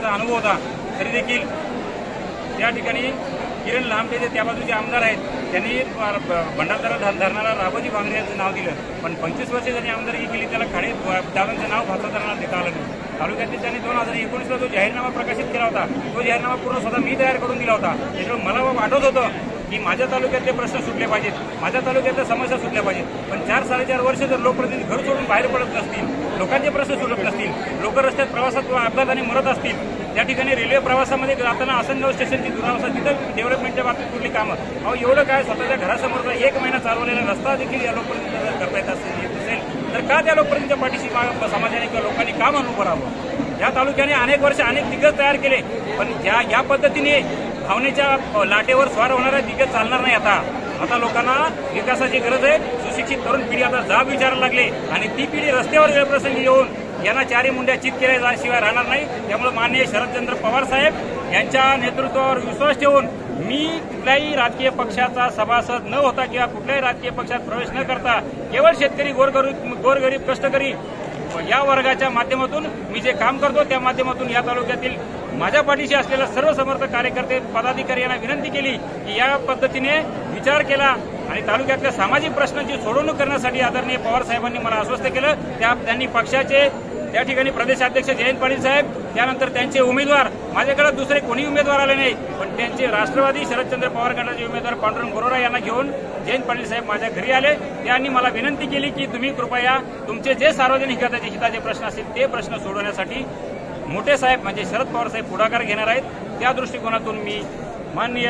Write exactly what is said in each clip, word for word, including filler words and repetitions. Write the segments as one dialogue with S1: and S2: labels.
S1: माझा अनुभव होता तरी देखील त्या ठिकाणी किरण लांबटे जे त्या बाजूचे आमदार आहेत त्यांनी भंडारदरा धरणाला राघोजी भांगरे यांचं नाव दिलं, पण पंचवीस वर्षे त्यांनी आमदारकी केली त्याला खाडे दादांचं नाव भाजपताना देता आलं नाही। तालुक्यातील त्यांनी दोन हजार एकोणीसला जो जाहीरनामा प्रकाशित केला होता तो जाहीरनामा पूर्ण स्वतः मी तयार करून दिला होता। त्याच्यामुळे मला वाटत होतं की माझ्या तालुक्यातले प्रश्न सुटले पाहिजेत, माझ्या तालुक्यातल्या समस्या सुटल्या पाहिजेत, पण चार साडेचार वर्ष जर लोकप्रतिनिधी घर सोडून बाहेर पडत नसतील, लोकांचे प्रश्न सुटत नसतील, लोक रस्त्यात प्रवासात किंवा अपघाताने मरत असतील, त्या ठिकाणी रेल्वे प्रवासामध्ये जाताना आसनगाव स्टेशनची दुरावस्था, तिथं डेव्हलपमेंटच्या बाबतीत कुठली कामं, अहो एवढं काय स्वतःच्या घरासमोरचा एक महिना चालवलेला रस्ता देखील या लोकप्रतिनिधी जर करता येत असेल तर का त्या लोकप्रतिनिधीच्या पाठीशी समाजाने किंवा लोकांनी काम म्हणून करावं। या तालुक्याने अनेक वर्ष अनेक दिग्गज तयार केले, पण ज्या या पद्धतीने भावनेच्या लाटेवर स्वार होणारा दिग्गज चालणार नाही। आता आता लोकांना विकासाची गरज आहे। सुशिक्षित तरुण पिढी आता जाब विचारायला लागले आणि ती पिढी रस्त्यावर वेळप्रसंगी येऊन यांना चारी मुंड्या चित केल्याशिवाय राहणार नाही। त्यामुळे माननीय शरदचंद्र पवार साहेब यांच्या नेतृत्वावर विश्वास ठेवून मी कुठल्याही राजकीय पक्षाचा सभासद न होता किंवा कुठल्याही राजकीय पक्षात प्रवेश न करता केवळ शेतकरी गोरगरीब गोरगरीब कष्टकरी या वर्गाच्या माध्यमातून मी जे काम करतो त्या माध्यमातून या तालुक्यातील माझ्या पाठीशी असलेल्या सर्व समर्थक कार्यकर्ते पदाधिकारी यांना विनंती केली की या पद्धतीने विचार केला आणि तालुक्यातल्या सामाजिक प्रश्नांची सोडवणूक करण्यासाठी आदरणीय पवार साहेबांनी मला आश्वस्त केलं। त्या त्यांनी पक्षाचे त्या ठिकाणी प्रदेशाध्यक्ष जयंत पाटील साहेब, त्यानंतर त्यांचे उमेदवार, माझ्याकडे दुसरे कोणी उमेदवार आले नाही, पण त्यांचे राष्ट्रवादी शरदचंद्र पवार गटाचे उमेदवार पांडुरंग बोरोरा यांना घेऊन जयंत पाटील साहेब माझ्या घरी आले। त्यांनी मला विनंती केली की तुम्ही कृपया तुमचे जे सार्वजनिक हिताचे हिताचे प्रश्न असतील ते प्रश्न सोडवण्यासाठी मोठे साहेब म्हणजे शरद पवार साहेब पुढाकार घेणार आहेत। त्या दृष्टिकोनातून मी माननीय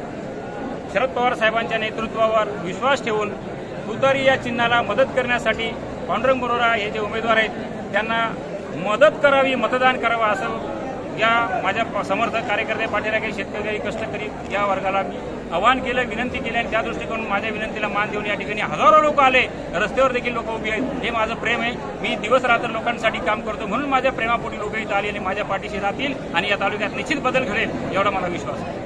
S1: शरद पवार साहेबांच्या नेतृत्वावर विश्वास ठेवून तुतारी या चिन्हाला मदत करण्यासाठी पांडुरंग बोरोरा हे जे उमेदवार आहेत त्यांना मदत करावी, मतदान करावं असं या माझ्या समर्थक कार्यकर्ते पाठीराखे शेतकरी कष्टकरी या वर्गाला मी आवाहन केलं, विनंती केली आणि त्या दृष्टिकोनातून माझ्या विनंतीला मान देऊन या ठिकाणी हजारो लोक आले, रस्त्यावर देखील लोक उभी आहेत। हे माझं प्रेम आहे, मी दिवस रात्र लोकांसाठी काम करतो म्हणून माझ्या प्रेमापोटी लोक इथं आली आणि माझ्या पाठीशी राहतील आणि या तालुक्यात निश्चित बदल घडेल एवढा मला विश्वास आहे।